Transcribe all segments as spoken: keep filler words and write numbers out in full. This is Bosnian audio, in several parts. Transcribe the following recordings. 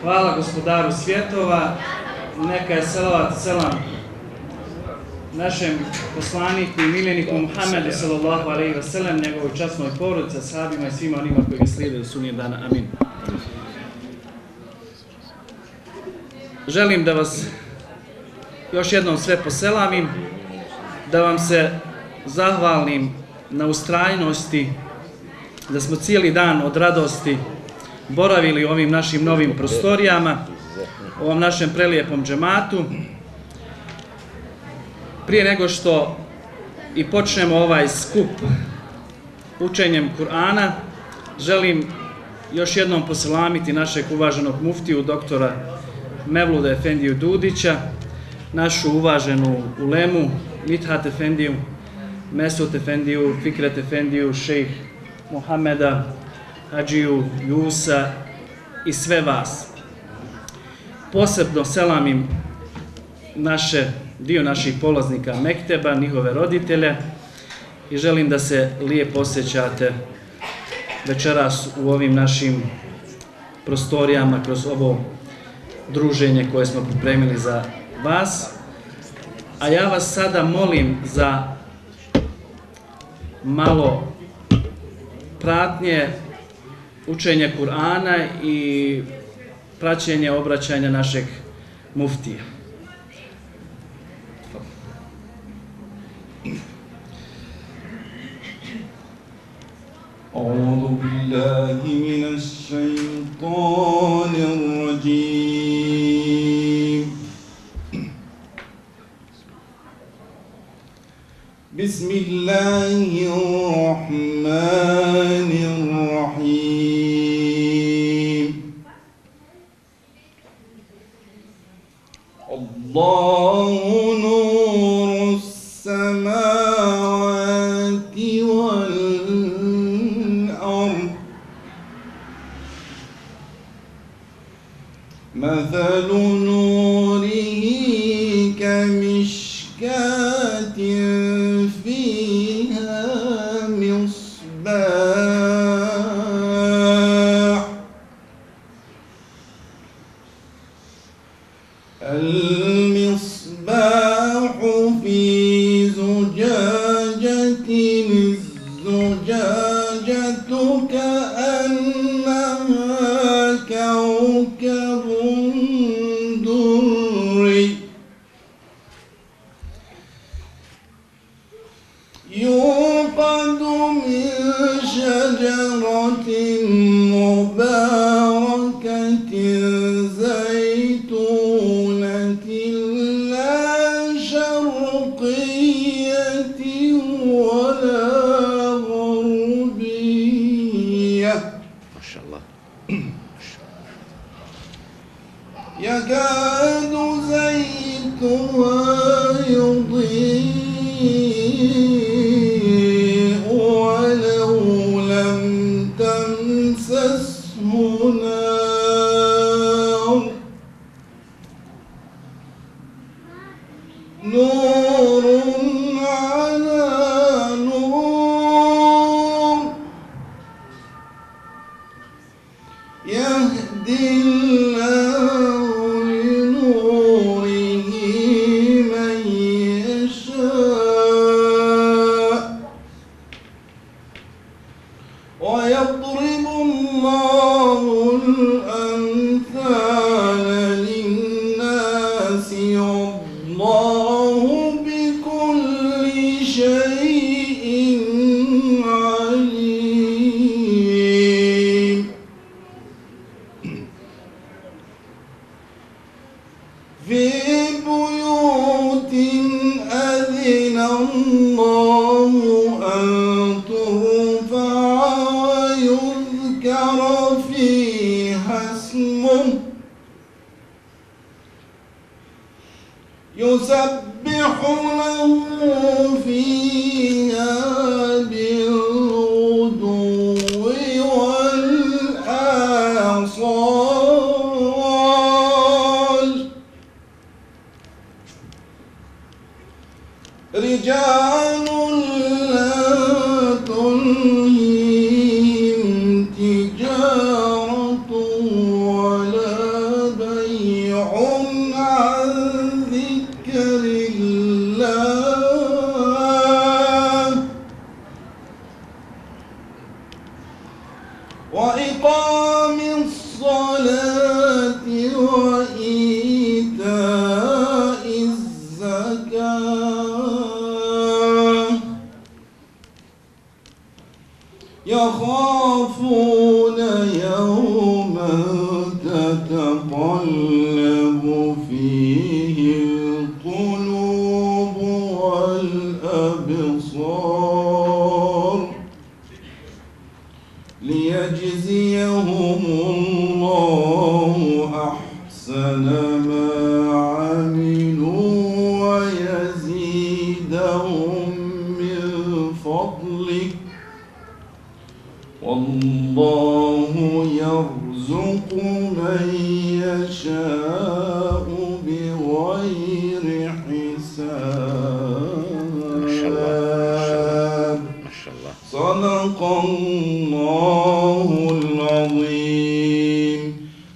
Hvala gospodaru svjetova, neka je salavat selam našem poslaniku i miljeniku Muhammedu sallallahu alejhi ve sellem, njegovoj časnoj porodici, ashabima i svima onima koji ga slijede do sudnjeg dana. Amin. Želim da vas još jednom sve poselamim, da vam se zahvalim na ustrajnosti, da smo cijeli dan od radosti boravili u ovim našim novim prostorijama, u ovom našem prelijepom džematu. Prije nego što i počnemo ovaj skup učenjem Kur'ana, želim još jednom poselamiti našeg uvaženog muftiju, doktora Mevluda Efendiju Dudića, našu uvaženu ulemu, Mithat Efendiju, Mesut Efendiju, Fikret Efendiju, šejh Muhameda, Hadžiju, Jusa i sve vas. Posebno selamim naše, dio naših polaznika Mekteba, njihove roditelje i želim da se lijepo osjećate večeras u ovim našim prostorijama kroz ovo druženje koje smo pripremili za vas. A ja vas sada molim za malo pratnje, učenje Kur'ana i praćenje obraćanja našeg muftija. أعوذ بالله من الشيطان الرجيم بسم الله الرحمن الرحيم الله نور السماوات والأرض مثل نوره كمشكاة فيها مصباح المصباح في زجاجة الزجاجة كأنها كوكب دري يوقد من شجرة مباركة زيتونة لا شرقية ولا غربية ما شاء الله يكاد زيتها يضيء ولو لم تمسسه نار نور على نور يهدي الله لنوره من يشاء ويضرب الله الأمثال للناس والله بكل شيء عليم في بيوت أذن الله أن ترفع ويذكر فيها اسمه يسبح له فيها بالغدو والآصال رجال لا تلهيهم تجارة ولا تتقلب فيه القلوب والأبصار ليجزيهم الله أحسن ما عملوا ويزيدهم من فضله والله يرزق من يشاء بغير حساب. صدق الله العظيم.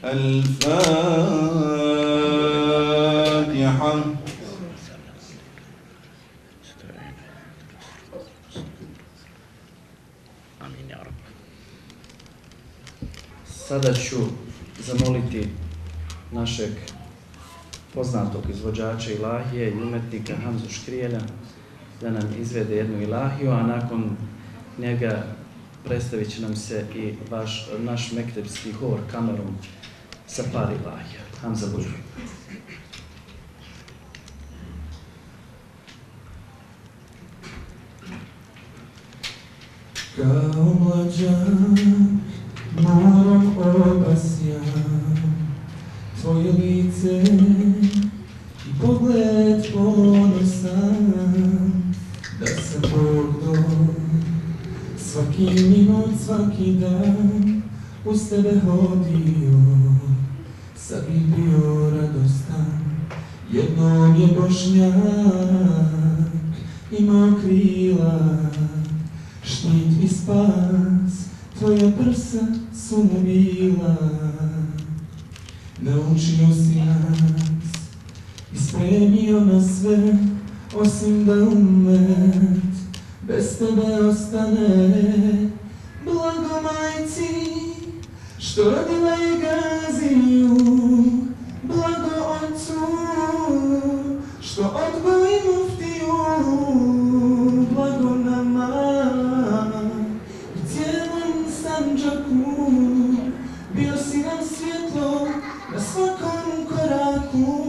الفاتحة. Sada ću zamoliti našeg poznatog izvođača ilahije i umetnika Hamzu Škrijena da nam izvede jednu ilahiju, a nakon njega predstavit će nam se i vaš, naš mektepski hor kamerom sa par ilahija. Hamza Bujur. Kao mlađan moram obasjam tvoje lice i pogled ponosan da sam Bog do svaki minut, svaki dan uz tebe hodio, sad bih bio radostan. Jednom je Bošnjak imao krila, štit i spas, tvoja prsa su mu bila. Naučio si nas i spremio na sve, osim da umet bez tebe ostane. Blago majci što rodila je Gaziju, blago ocu što odgoji muftiju, blago nama i cijelom Sandžaku. Bio si nam svjetlo na svakom koraku.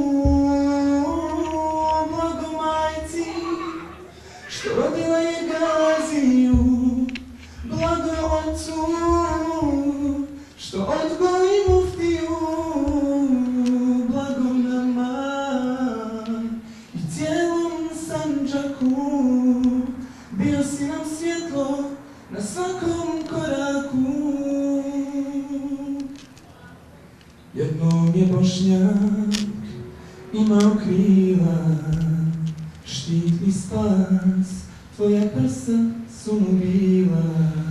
Blago majci što rodila je Gaziju, blago ocu što odgoji muftiju, blago nama i cijelom Sandžaku. Bio si nam svjetlo na svakom koraku. Jednom je Bošnjak imao krila, štit i spas, tvoja prsa su mu bila.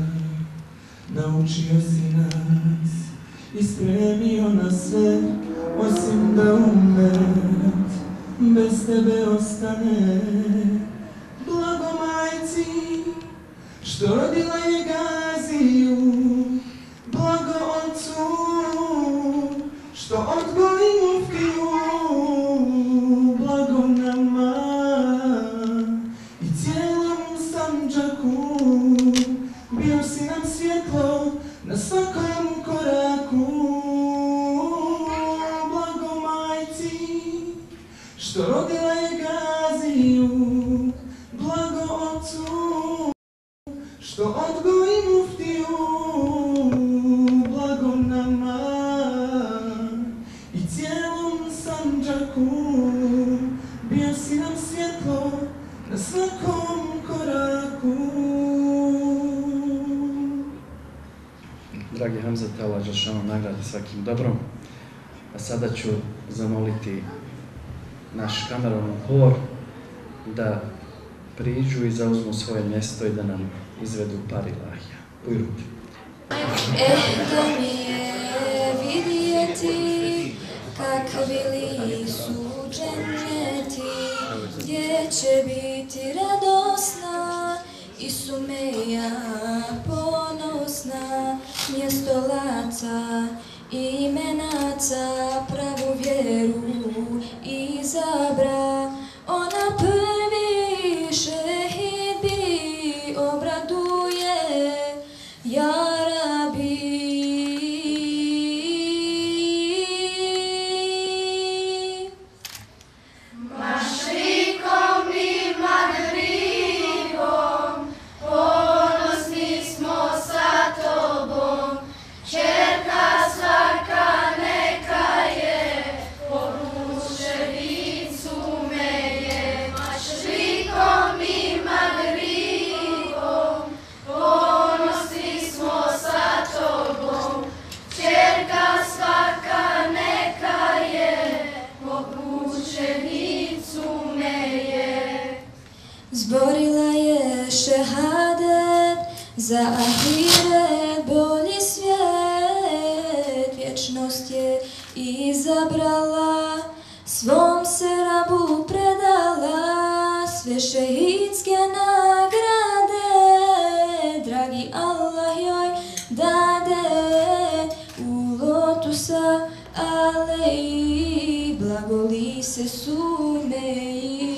Naučio si nas i spremio na sve, osim da umet bez tebe ostane. Blago majci što rodila je Gaziju, blago ocu što odgoji muftiju, blago nama i cijelom Sandžaku. Bio si nam svjetlo na svakom koraku. Blago majci što rodila je Gaziju, blago ocu što odgoji muftiju, blago nama i cijelom Sandžaku. Bio si nam svjetlo na svakom koraku. Dragi Hamza, te Allah dželešanu nagradi svakim dobrom. A sada ću zamoliti naš kamerovni hor da priđu i zauzmu svoje mjesto i da nam izvedu par ilahija. Ujruti. Eh, da mi je vidjeti kakvi li su dženneti, gdje će biti radosna i sumeja ponosna, mjesto laca i imenaca, pravu vjeru izabra. Ona prvi šehid bi obraduje, ja Rabi, izabrala, svom se rabu predala, sve šehidske nagrade, dragi Allah joj dade, u lotusa aleji, blagoli se sumeji.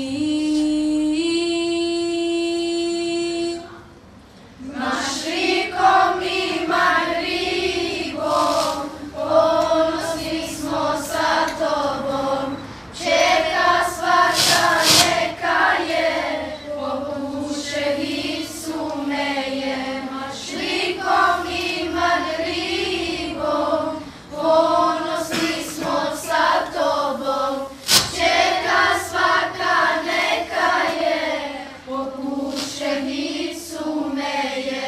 Mašrikom i Magribom, ponosni smo sa tobom, čeka svaka neka je, popuševi sumeje. Mašrikom i Magribom, ponosni smo sa tobom, čeka svaka neka je, popuševi sumeje.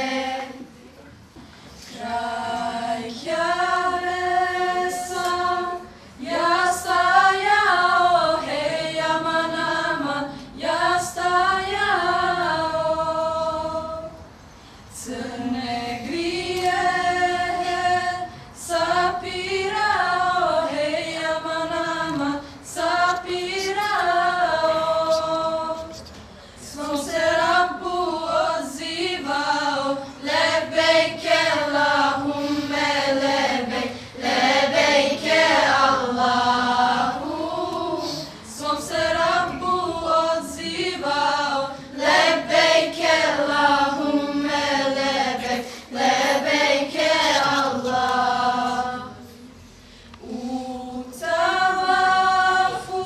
Kraj Javesa, ja stajao, hej, jama nama, ja stajao. Crne grijehe sapirao, hej, jama nama, sapirao. Svom se Rabbu odzivao, lebejke Allahumme lebejk, lebejke Allahu. Svom se Rabbu odzivao, lebejke Allahumme lebejk, lebejke Allah. U tavafu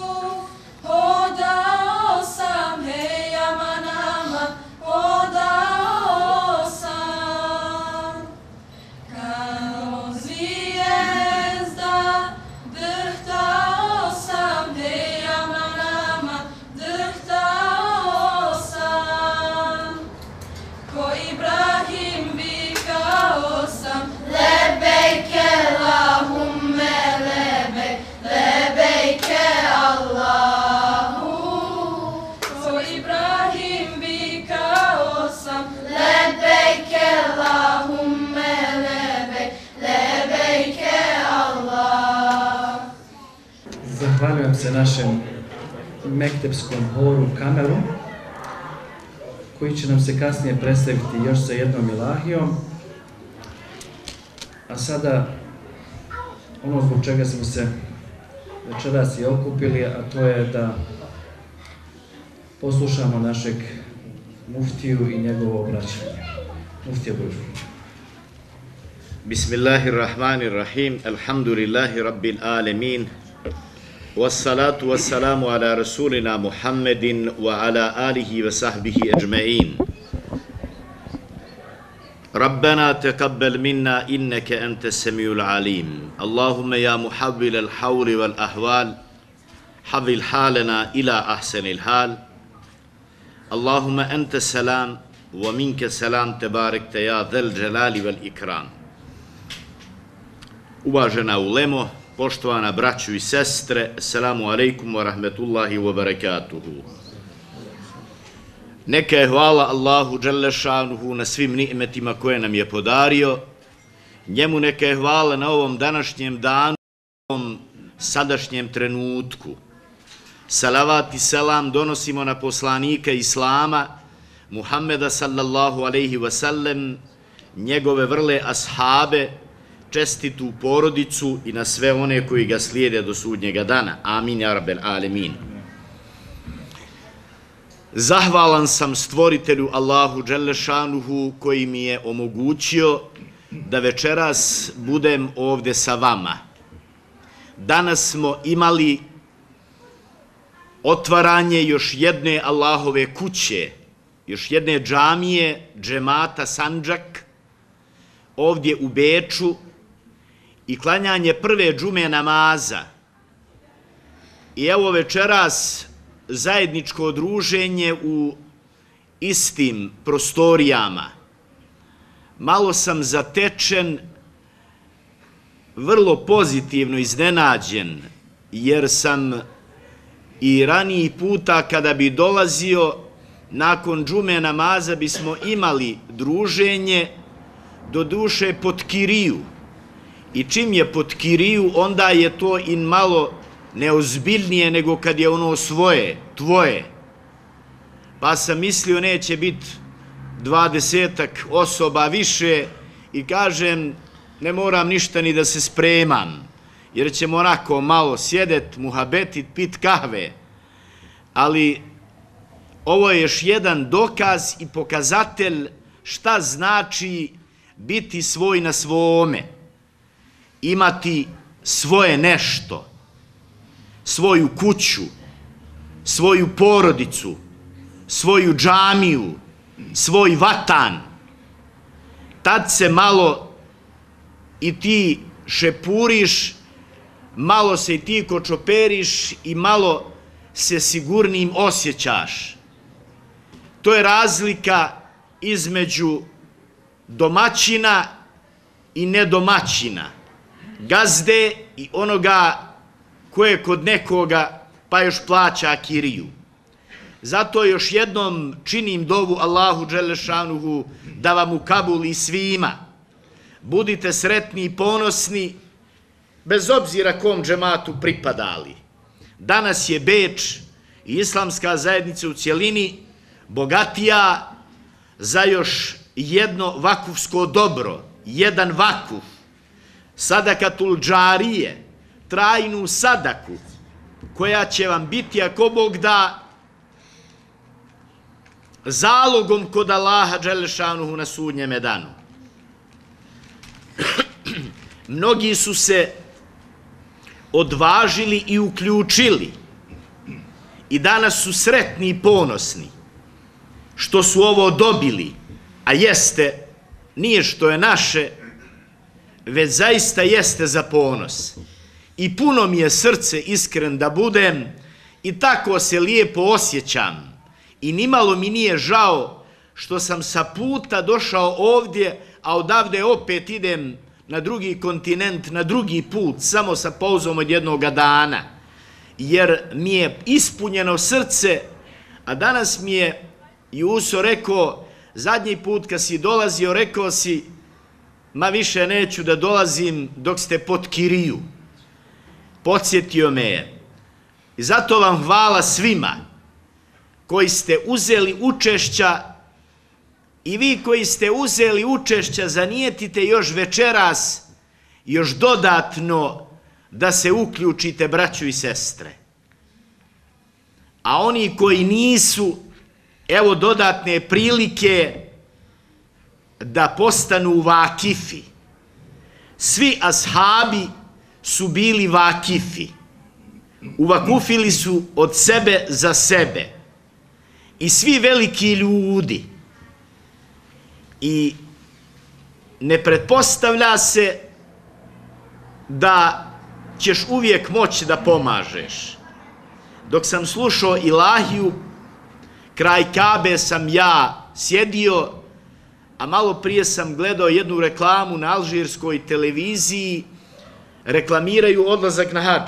hodao sam, hej, jama nama, hodao sam. Kao zvijezda drhtao sam, hej, jama nama, drhtao sam. Ko Ibrahim vikao sam, Lebejke Allahumme lebejk, lebejke Allahu. ko Ibrahim vikao sam, Lebejke Allahumme lebejk, lebejke Allah. Zahvaljujem se našem mektepskom horu Kameru, koji će nam se kasnije predstaviti još sa jednom ilahijom. A sada, ono zbog čega smo se večeras i okupili, a to je da poslušamo našeg muftiju i njegovo obraćanje. Muftija Buđu. Bismillahirrahmanirrahim. Alhamdulillahi rabbil alemin. Wassalatu wassalamu ala rasulina Muhammedin wa ala alihi wa sahbihi ajma'in. ربنا تقبل منا إنك أنت السميع العليم اللهم يا محول الحول والأحوال حول حالنا إلى أحسن الحال اللهم أنت السلام ومنك السلام تبارك يا ذا الجلال والإكرام. Uvažena ulemo, poštovana braćo i sestre, assalamu alaikum wa rahmetullahi wa barakatuhu. Neka je hvala Allahu Đelešanuhu na svim ni'metima koje nam je podario. Njemu neka je hvala na ovom današnjem danu, na ovom sadašnjem trenutku. Salavat i selam donosimo na poslanika Islama, Muhammeda sallallahu alaihi wasallam, njegove vrle ashabe, čestitu porodicu i na sve one koji ga slijede do sudnjega dana. Amin, ja rabbel alemin. Zahvalan sam stvoritelju Allahu Đelešanuhu koji mi je omogućio da večeras budem ovde sa vama. Danas smo imali otvaranje još jedne Allahove kuće, još jedne džamije, džemata Sandžak, ovdje u Beču, i klanjanje prve džume namaza. I evo večeras zajedničko druženje u istim prostorijama. Malo sam zatečen, vrlo pozitivno iznenađen, jer sam i raniji puta kada bi dolazio nakon džume namaza bismo imali druženje, do duše pod kiriju, i čim je pod kiriju, onda je to i malo neozbiljnije nego kad je ono svoje, tvoje. Pa sam mislio neće biti dvadesetak osoba više i kažem ne moram ništa ni da se spremam, jer ćemo onako malo sjedet, muhabetit, pit kahve. Ali ovo je još jedan dokaz i pokazatelj šta znači biti svoj na svome, imati svoje nešto, svoju kuću, svoju porodicu, svoju džamiju, svoj vatan. Tad se malo i ti šepuriš, malo se i ti kočoperiš i malo se sigurnim osjećaš. To je razlika između domaćina i nedomaćina, gazde i onoga koje kod nekoga pa još plaća kiriju. Zato još jednom činim dovu Allahu Đelešanuhu da vam ukabuli svima. Budite sretni i ponosni, bez obzira kom džematu pripadali. Danas je Beč i islamska zajednica u cjelini bogatija za još jedno vakufsko dobro, jedan vakuf, sadakatul džarije, trajnu sadaku, koja će vam biti, ako Bog da, zalogom kod Allaha Đelešanuhu na sudnjeme danu. Mnogi su se odvažili i uključili i danas su sretni i ponosni što su ovo dobili, a jeste, nije što je naše, već zaista jeste za ponos. I puno mi je srce, iskren da budem, i tako se lijepo osjećam. I nimalo mi nije žao što sam sa puta došao ovdje, a odavde opet idem na drugi kontinent, na drugi put, samo sa pauzom od jednoga dana. Jer mi je ispunjeno srce, a danas mi je Juso rekao, zadnji put kad si dolazio, rekao si, ma više neću da dolazim dok ste pod kiriju. Podsjetio me je. I zato vam hvala svima koji ste uzeli učešća, i vi koji ste uzeli učešća, zanijetite još večeras, još dodatno da se uključite, braćo i sestre. A oni koji nisu, evo dodatne prilike da postanu vakifi. Svi ashabi su bili vakifi. Uvakufili su od sebe za sebe. I svi veliki ljudi. I ne pretpostavlja se da ćeš uvijek moći da pomažeš. Dok sam slušao ilahiju, kraj Kabe sam ja sjedio, a malo prije sam gledao jednu reklamu na alžirskoj televiziji, reklamiraju odlazak na hadž.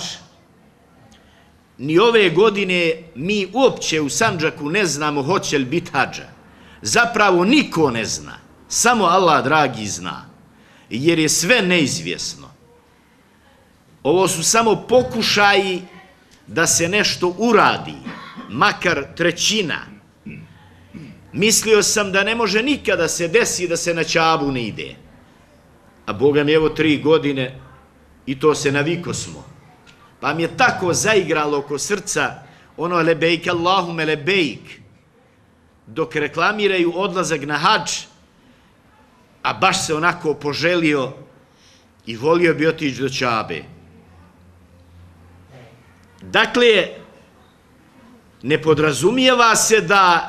Ni ove godine mi uopće u Sandžaku ne znamo hoće li biti hadža. Zapravo niko ne zna, samo Allah dragi zna, jer je sve neizvjesno. Ovo su samo pokušaji da se nešto uradi, makar trećina. Mislio sam da ne može nikada se desi da se na Čabu ne ide. A Boga mi evo tri godine i to se naviko smo. Pa mi je tako zaigralo oko srca ono lebejk Allahume lebejk, dok reklamiraju odlazak na hadž, a baš se onako poželio i volio bi otići do Čabe. Dakle, ne podrazumijeva se da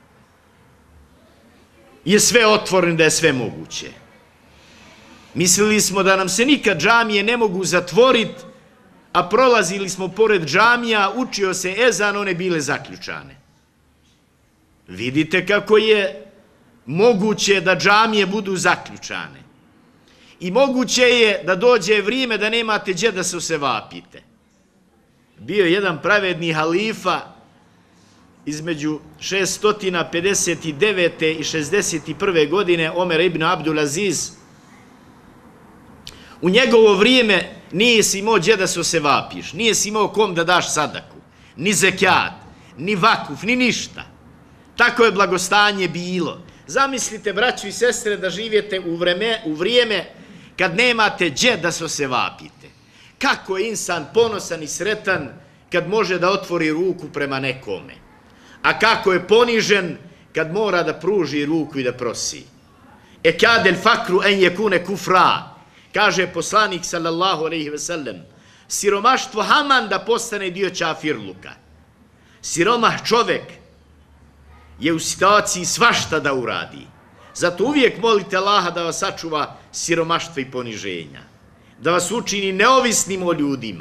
je sve otvoreno, da je sve moguće. Mislili smo da nam se nikad džamije ne mogu zatvoriti, a prolazili smo pored džamija, učio se ezan, one bile zaključane. Vidite kako je moguće da džamije budu zaključane. I moguće je da dođe vrijeme da nemate gdje da se osevapite. Bio je jedan pravedni halifa između šesto pedeset devete i šezdeset prve godine, Omer ibn Abdul Aziz. U njegovo vrijeme nije si imao gdje da se osevapiš, nije si imao kom da daš sadaku, ni zekijat, ni vakuf, ni ništa. Tako je blagostanje bilo. Zamislite, braćo i sestre, da živjete u, vreme, u vrijeme kad nemate gdje da se osevapite. Kako je insan ponosan i sretan kad može da otvori ruku prema nekome. A kako je ponižen kad mora da pruži ruku i da prosi. E kadel fakru en jekune kufra, kaže poslanik sallallahu alejhi ve sellem, siromaštvo haman da postane dio čafirluka. Siromah čovek je u situaciji svašta da uradi. Zato uvijek molite Allaha da vas sačuva siromaštva i poniženja. Da vas učini neovisnim o ljudima.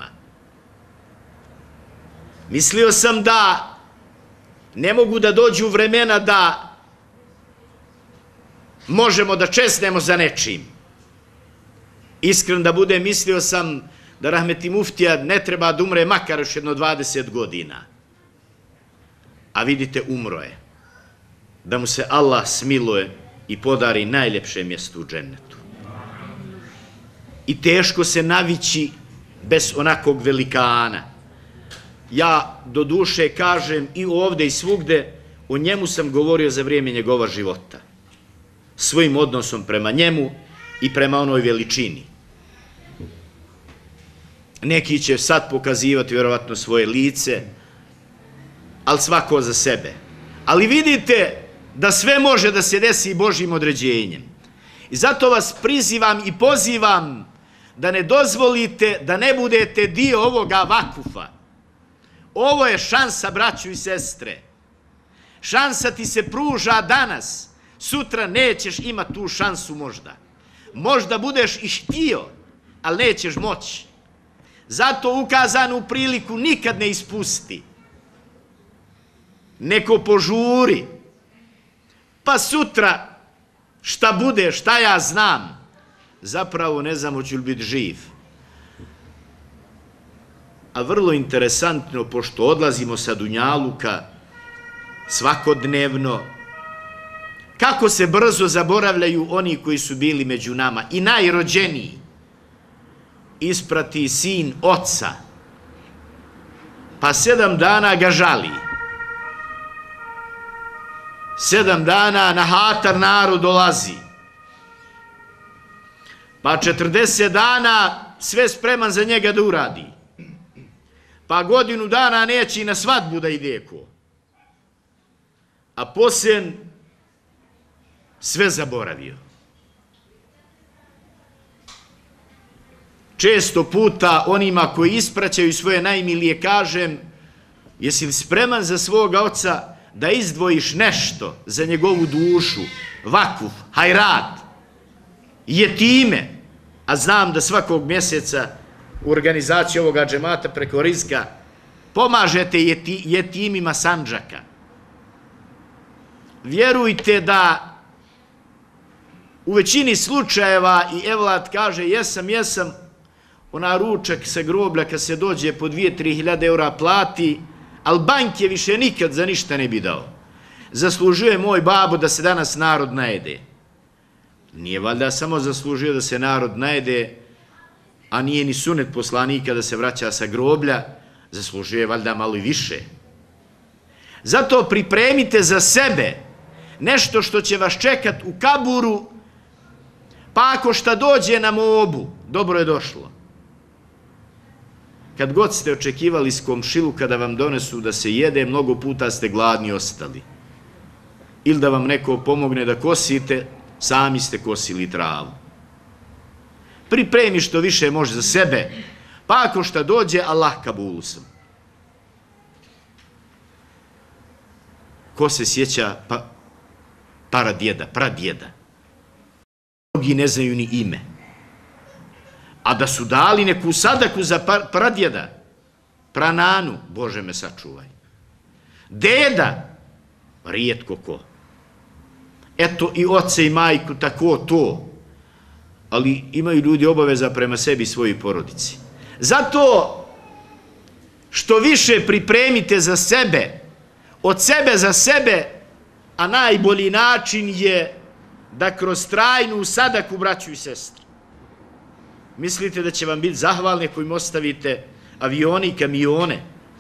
Mislio sam da ne mogu da dođu vremena da možemo da česnemo za nečim. Iskren da budem, mislio sam da rahmeti muftija ne treba da umre makar još jedno dvadeset godina. A vidite, umro je. Da mu se Allah smiluje i podari najljepše mjesto u džennetu. I teško se navići bez onakog velikana. Ja do duše kažem i ovdje i svugde, o njemu sam govorio za vrijeme njegova života. Svojim odnosom prema njemu i prema onoj veličini. Neki će sad pokazivati vjerovatno svoje lice, ali svako za sebe. Ali vidite da sve može da se desi Božjim određenjem. I zato vas prizivam i pozivam da ne dozvolite da ne budete dio ovoga vakufa. Ovo je šansa, braću i sestre. Šansa ti se pruža danas. Sutra nećeš imati tu šansu možda. Možda budeš i htio, ali nećeš moći. Zato ukazanu priliku nikad ne ispusti. Neko požuri. Pa sutra šta bude, šta ja znam, zapravo ne znam hoću li biti živ. A vrlo interesantno, pošto odlazimo sa Dunjaluka svakodnevno, kako se brzo zaboravljaju oni koji su bili među nama. I najrođeniji isprati sin oca, pa sedam dana ga žali. Sedam dana na hatar narod dolazi. Pa četrdeset dana sve spreman za njega da uradi. Pa godinu dana neće i na svadbu da ide ko. A poslije sve zaboravio. Često puta onima koji ispraćaju svoje najmilije kažem, jesi li spreman za svoga oca da izdvojiš nešto za njegovu dušu, vakuf, hajrat, jetime, a znam da svakog mjeseca u organizaciji ovoga džemata preko rizka pomažete jeti, jetimima Sandžaka. Vjerujte da u većini slučajeva i Evlad kaže jesam, jesam, ona ručak sa groblja kad se dođe po dvije, tri hiljade eura plati, ali bank je više nikad za ništa ne bi dao. Zaslužuje moj babo da se danas narod najede. Nije valjda samo zaslužio da se narod najede, a nije ni sunet poslanika da se vraća sa groblja, zaslužuje valjda malo i više. Zato pripremite za sebe nešto što će vas čekat u kaburu, pa ako šta dođe na mobu, dobro je došlo. Kad god ste očekivali s komšiluka da vam donesu da se jede, mnogo puta ste gladni ostali. Ili da vam neko pomogne da kosite, sami ste kosili travu. Pripremi što više može za sebe, pa ako šta dođe, Allah kabulu sam. Ko se sjeća pa, paradjeda, pradjeda? Mnogi ne znaju ni ime. A da su dali neku sadaku za pradjeda, prananu, Bože me sačuvaj. Deda, rijetko ko. Eto i oce i majku, tako to. Ali imaju ljudi obaveza prema sebi i svojoj porodici. Zato što više pripremite za sebe, od sebe za sebe, a najbolji način je da kroz trajnu sadaku, braću i sestri, Mislite da će vam biti zahvalni ako im ostavite avione i kamione,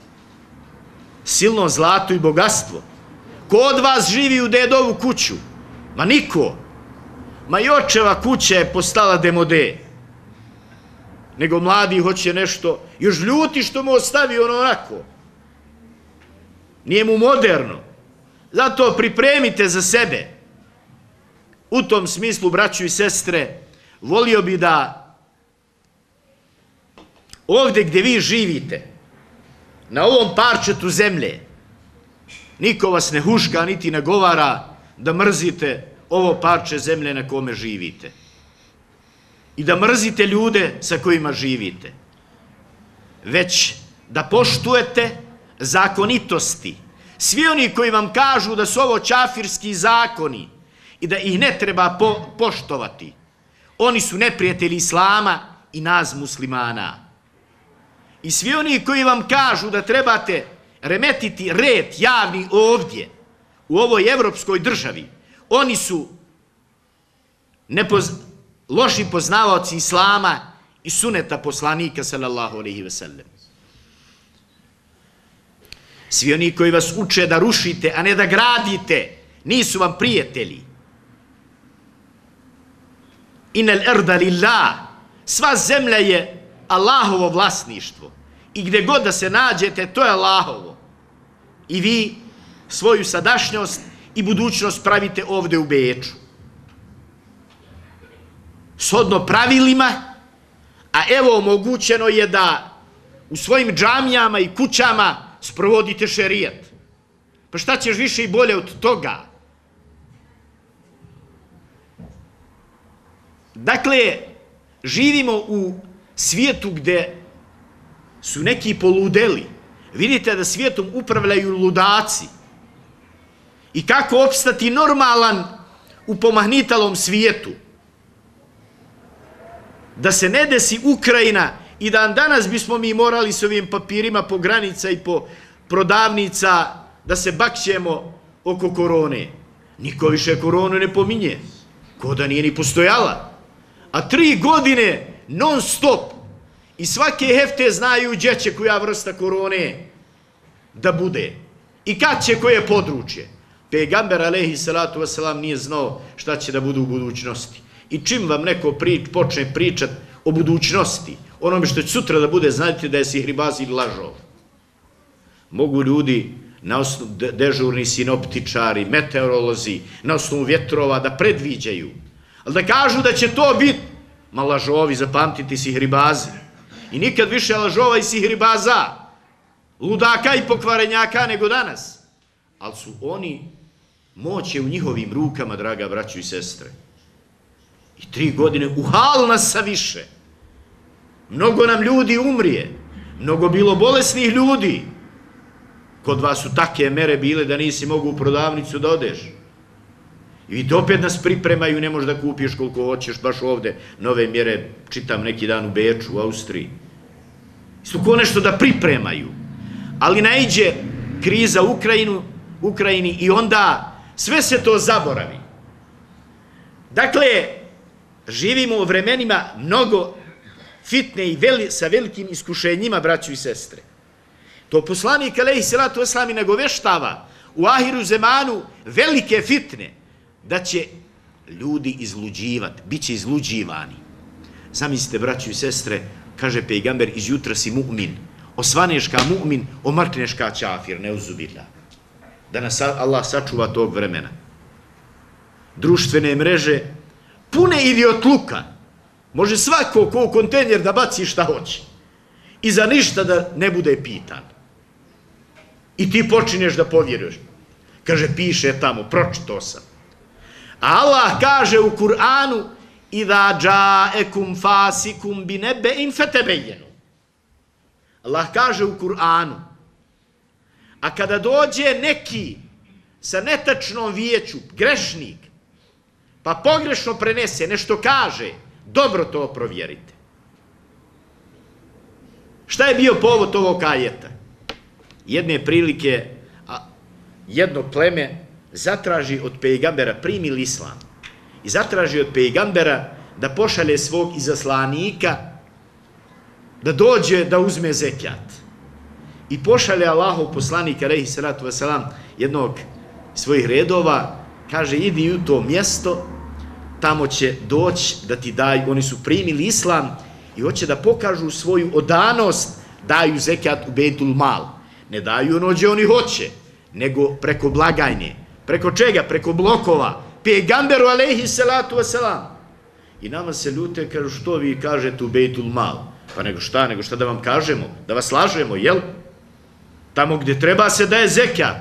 silno zlato i bogatstvo? Ko od vas živi u dedovu kuću? Ma niko. Ma i očeva kuća je postala demode. Nego mladi hoće nešto, još ljuti što mu ostavi ono onako. Nije mu moderno. Zato pripremite za sebe. U tom smislu, braćo i sestre, volio bi da ovdje gdje vi živite, na ovom parčetu zemlje, niko vas ne huška niti nagovara da mrzite ovo parče zemlje na kome živite. I da mrzite ljude sa kojima živite. Već da poštujete zakonitosti. Svi oni koji vam kažu da su ovo čafirski zakoni i da ih ne treba po poštovati, oni su neprijatelji islama i nas muslimana. I svi oni koji vam kažu da trebate remetiti red javni ovdje, u ovoj evropskoj državi, oni su nepoz... loši poznavaoci islama i suneta poslanika sallallahu alejhi ve sellem. Svi oni koji vas uče da rušite, a ne da gradite, nisu vam prijatelji. Inel erda lillah, sva zemlja je Allahovo vlasništvo. I gdje god da se nađete, to je Allahovo. I vi svoju sadašnjost i budućnost pravite ovdje u Beču. Shodno pravilima, a evo omogućeno je da u svojim džamijama i kućama sprovodite šerijat. Pa šta ćeš više i bolje od toga? Dakle, živimo u svijetu gdje su neki poludeli. Vidite da svijetom upravljaju ludaci. I kako opstati normalan u pomahnitalom svijetu? Da se ne desi Ukrajina i da danas bismo mi morali s ovim papirima po granica i po prodavnica da se bakćemo oko korone. Niko više koronu ne pominje. Ko da nije ni postojala. A tri godine non stop i svake hefte znaju gdje će koja vrsta korone da bude. I kad će koje područje. Pejgamber alejhi salatu vesselam nije znao šta će da bude u budućnosti. I čim vam neko prič, počne pričat o budućnosti, onome što će sutra da bude, znajte da je sihribaz ili lažov. Mogu ljudi, na osnovu dežurni sinoptičari, meteorolozi, na osnovu vjetrova da predviđaju. Ali da kažu da će to biti, ma lažovi, zapamtiti sihribazi. I nikad više lažova i sihribaza, ludaka i pokvarenjaka nego danas. Ali su oni, moć je u njihovim rukama, draga braćo i sestre. I tri godine uhal nas sa više. Mnogo nam ljudi umrije. Mnogo bilo bolesnih ljudi. Kod vas su take mere bile da nisi mogu u prodavnicu da odeš. I vidite, opet nas pripremaju, ne možeš da kupiš koliko hoćeš, baš ovde nove mjere, čitam neki dan u Beču, u Austriji. Isto ko nešto da pripremaju. Ali naiđe kriza u Ukrajinu, Ukrajini i onda sve se to zaboravi. Dakle, živimo u vremenima mnogo fitne i veli, sa velikim iskušenjima, braćo i sestre. To poslanik alejhi salatu vesselam nagoveštava u ahiru zemanu velike fitne, da će ljudi izluđivati, bit će izluđivani. Zamislite, braćo i sestre, kaže pejgamber, iz jutra si mu'min, osvaneš ka mu'min, omrkneš ka čafir, neuzubillah. Da nas Allah sačuva tog vremena. Društvene mreže pune idiotluka. Može svako ko u kontejner da baci šta hoće. I za ništa da ne bude pitan. I ti počinješ da povjeruješ. Kaže, piše tamo, pročito sam. A Allah kaže u Kur'anu, idha džaekum fasikum bi nebe'in fetebejenu. Allah kaže u Kur'anu, a kada dođe neki sa netačnom vijeću, grešnik, pa pogrešno prenese, nešto kaže, dobro to provjerite. Šta je bio povod ovog ajeta? Jedne prilike, a jedno pleme zatraži od pejgambera, primili islam, i zatraži od pejgambera da pošalje svog izaslanika da dođe da uzme zekijat. I pošalje Allahov poslanik alejhi salatu vesselam jednog svojih redova, kaže idi u to mjesto, tamo će doći da ti daju, oni su primili islam i hoće da pokažu svoju odanost, daju zekijat u Bejtul Mal. Ne daju ono gdje oni hoće, nego preko blagajne. Preko čega? Preko blokova. Pejgamberu alejhi salatu vesselam. I nama se ljute, kažu što vi kažete u Bejtul Mal? Pa nego šta, nego šta da vam kažemo? Da vas lažemo, jel? Tamo gdje treba se daje zekijat.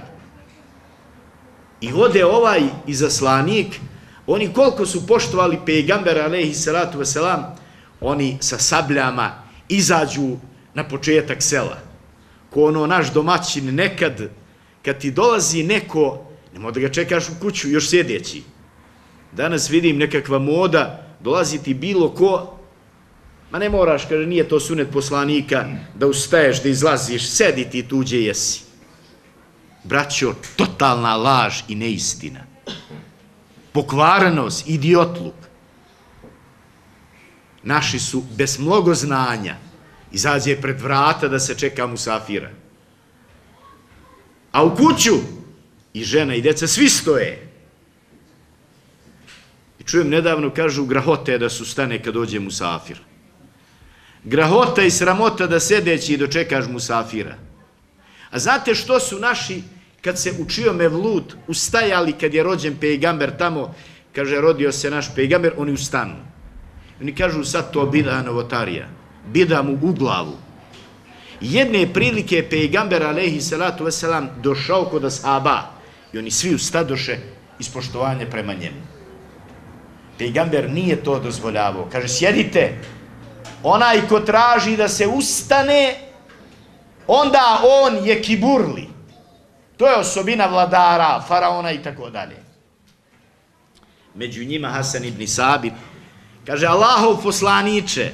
I ode ovaj izaslanik, oni koliko su poštovali pejgambera alejhi salatu vesselam, oni sa sabljama izađu na početak sela. Ko ono naš domaćin nekad, kad ti dolazi neko, nemoj da ga čekaš u kuću, još sjedeći. Danas vidim nekakva moda, dolazi ti bilo ko, ma ne moraš, kaže, nije to sunet poslanika, da ustaješ, da izlaziš, sedi ti tuđe jesi. Braćo, totalna laž i neistina. Pokvarenost, idiotluk. Naši su bez mnogo znanja, izađe pred vrata da se čeka musafira. A u kuću i žena i deca svi stoje. I čujem nedavno, kažu, grahota je da su stane kad dođe musafir. Grahota i sramota da sedeći i dočekaš musafira. A znate što su naši, kad se učio Mevlud, ustajali kad je rođen pejgamber tamo, kaže, rodio se naš pejgamber, oni ustanu. Oni kažu, sad to bida novotarija, bida mu u glavu. Jedne prilike je pejgamber alejhi salatu vesselam došao kod ashaba i oni svi ustadoše iz poštovanja prema njemu. Pejgamber nije to dozvoljavao. Kaže, sjedite, onaj ko traži da se ustane, onda on je kiburli. To je osobina vladara, faraona i tako dalje. Među njima Hasan ibn Sabit kaže, Allahov poslaniče,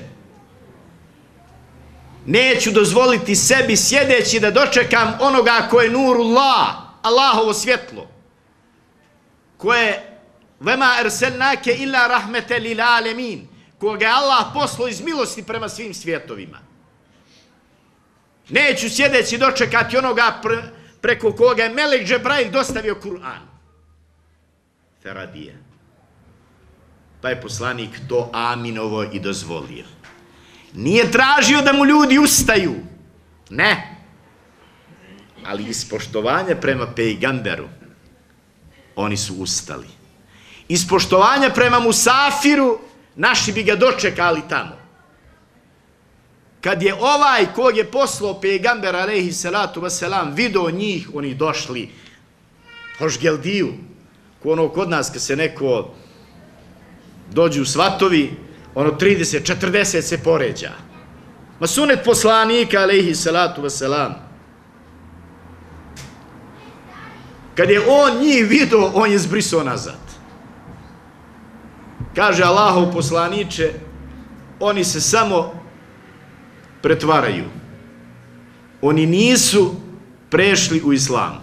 neću dozvoliti sebi sjedeći da dočekam onoga ko je nurullah, Allahovo svjetlo, koje vema erselnake illa rahmete lil alemin, koga je Allah poslao iz milosti prema svim svjetovima. Neću sjedeći dočekati onoga pre, preko koga je Melek Džebrail dostavio Kur'an. Feradije. Pa je poslanik to aminovo i dozvolio. Nije tražio da mu ljudi ustaju. Ne. Ali iz poštovanja prema pejgamberu oni su ustali. Iz poštovanja prema musafiru naši bi ga dočekali tamo. Kad je ovaj kog je poslao pejgamber alejhi salatu vesselam vidio njih, oni došli hošgeldiju. Ko ono kod nas kad se neko dođu svatovi, ono trideset četrdeset se poređa. Ma sunet poslanika alejhi salatu vesselam. Kad je on njih vidio, on je zbrisao nazad. Kaže Allahov poslaniče, oni se samo pretvaraju. Oni nisu prešli u islam.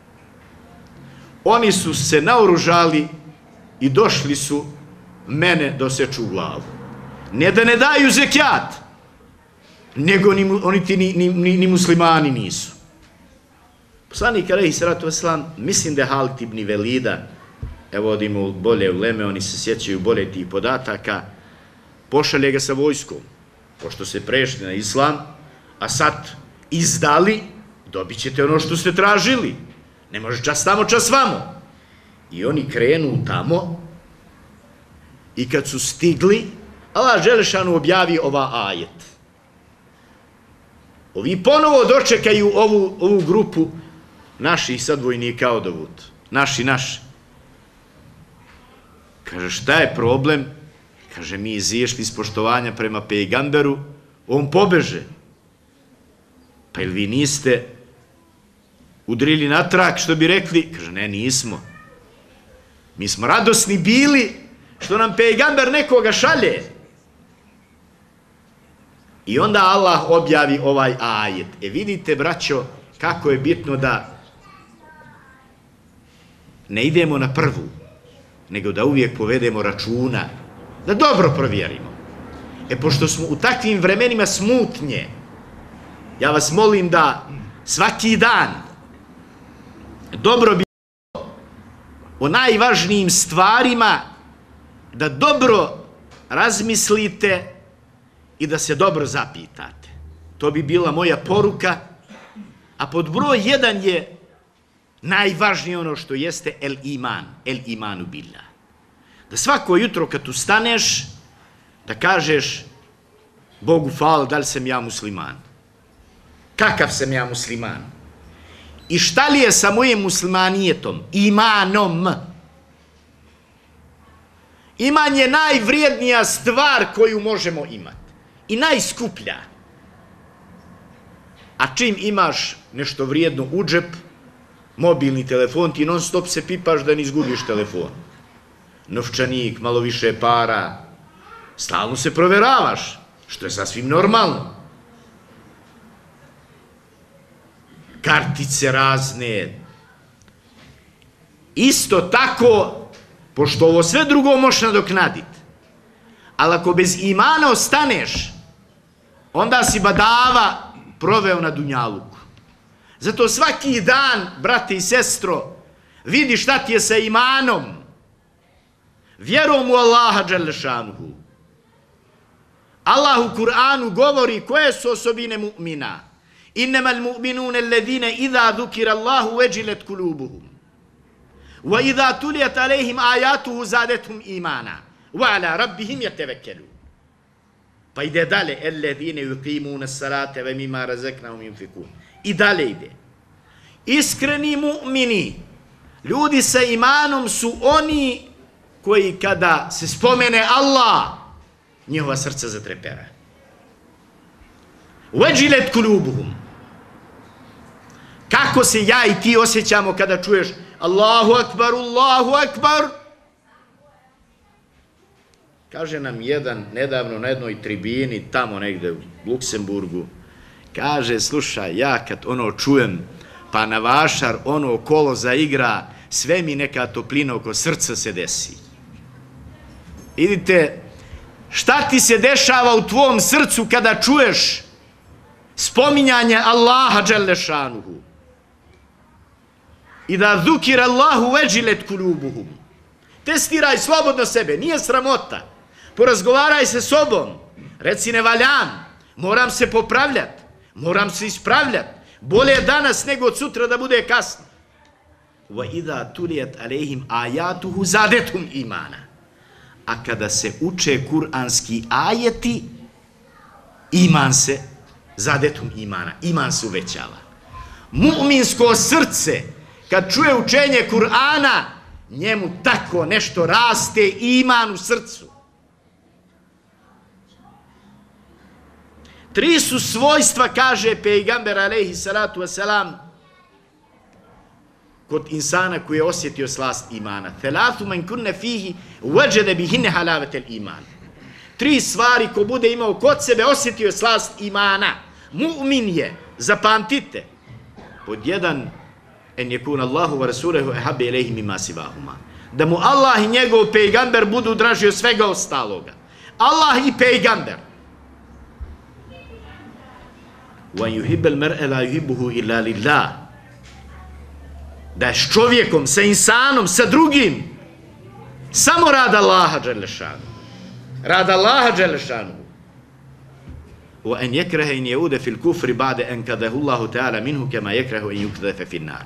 Oni su se naoružali i došli su mene da oseču u glavu. Ne da ne daju zekijat, nego ni, oni ti ni, ni, ni muslimani nisu. Poslanik alejhi salatu vesselam, mislim da je Halid ibn Velida, evo odimo bolje uleme, oni se sjećaju bolje tih podataka, pošalje ga sa vojskom, pošto se prešli na islam, a sad izdali, dobit ćete ono što ste tražili. Ne može čas tamo, čas vamo. I oni krenu tamo i kad su stigli, Allah Đelešanu objavi ova ajet. Ovi ponovo dočekaju ovu, ovu grupu naših sad vojnika odovut. Naši, naši. Kaže, šta je problem? Kaže, mi izišli iz poštovanja prema pejgamberu, on pobeže. Pa ili vi niste udrili na trak, što bi rekli? Kaže, ne, nismo. Mi smo radosni bili što nam pejgamber nekoga šalje. I onda Allah objavi ovaj ajet. E vidite, braćo, kako je bitno da ne idemo na prvu, nego da uvijek povedemo računa Da dobro provjerimo. E, pošto smo u takvim vremenima smutnje, ja vas molim da svaki dan dobro bi o najvažnijim stvarima, da dobro razmislite i da se dobro zapitate. To bi bila moja poruka. A pod broj jedan je najvažnije ono što jeste el iman, el imanu billah. Da svako jutro kad ustaneš, da kažeš Bogu hvala, da li sam ja musliman? Kakav sam ja musliman? I šta li je sa mojim muslimanijetom? Imanom. Iman je najvrijednija stvar koju možemo imati. I najskuplja. A čim imaš nešto vrijedno u džep, mobilni telefon, ti non stop se pipaš da ne izgubiš telefon. Novčanik, malo više para. Stalno se proveravaš, što je sasvim normalno. Kartice razne. Isto tako, pošto ovo sve drugo možeš nadoknaditi, ali ako bez imana ostaneš, onda si badava proveo na dunjaluku. Zato svaki dan, brate i sestro, vidi šta ti je sa imanom, vjerom u Allaha dželešanuhu. Allah u Kur'anu govori koje su osobine mu'mina. Innemal mu'minune alladhine idha dhukira Allahu veđilet kulubuhum. Wa idha tuliyat alejhim ajatuhu zadethum imana. Wa ala rabbihim yatevekelu. Pa ide dalje. Alladhine yuqimuna as-salate ve mimma razaknahum yunfikun. I dalje ide. Iskreni mu'mini, ljudi sa imanom su oni koji kada se spomene Allah, njihova srca zatrepera. Veđilet kulubuhum. Kako se ja i ti osjećamo kada čuješ Allahu akbar, Allahu akbar? Kaže nam jedan nedavno na jednoj tribini, tamo negde u Luksemburgu, kaže, slušaj, ja kad ono čujem, pa na vašar ono kolo zaigra, sve mi neka toplina oko srca se desi. Vidite, šta ti se dešava u tvom srcu kada čuješ spominjanje Allaha dželešanuhu? I da zukira Allahu veđilet kulubuhum. Testiraj slobodno sebe, nije sramota. Porazgovaraj se sobom. Reci, ne valjam, moram se popravljati, moram se ispravljati. Bolje je danas nego od sutra da bude kasno. Wa idha tuliyat alejhim ajatuhu zadetum imana. A kada se uče kuranski ajeti, iman se, zadetum imana, iman se uvećava. Mu'minsko srce, kad čuje učenje Kur'ana, njemu tako nešto raste, iman u srcu. Tri su svojstva, kaže pejgamber alejhi salatu wasalam, kod insana koji je osjetio slast imana. Thalathu man kunne fihi wajada bihinne halavetel iman. Tri stvari ko bude imao kod sebe, osjetio je slast imana. Mu'min je, zapamtite, pod jedan, en yakuna Allahu wa rasuluhu ahabba ilayhi mimma sivahuma. Da mu Allah i njegov pejgamber budu draži od svega ostaloga. Allah i pejgamber. Wa yuhibbul mar'a la yuhibbuhu illa lillah. Da je s čovjekom, sa insanom, sa drugim, samo rad Allaha dželešanu. Rad Allaha dželešanu. Wa an yakraha an yauda fil kufri ba'da an kadahu Allahu ta'ala minhu kama yakrahu an yukdafa fi an-nar.